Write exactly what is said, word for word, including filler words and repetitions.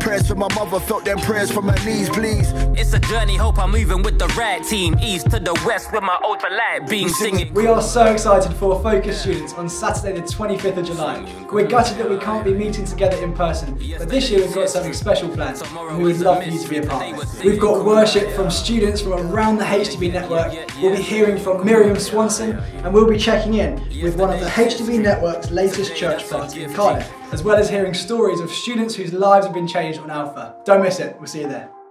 Prayers for my mother, felt them prayers from her knees, please. It's a journey, hope I'm moving with the right team. East to the west with my ultralight beam singing. We are so excited for Focus students on Saturday the twenty-fifth of July. We're gutted that we can't be meeting together in person, but this year we've got something special planned and we would love for you to be a part of it. We've got worship from students from around the H T B network. We'll be hearing from Miriam Swanson and we'll be checking in with one of the H T B network's latest church plants in Cardiff, as well as hearing stories of students whose lives have been changed on Alpha. Don't miss it, we'll see you there.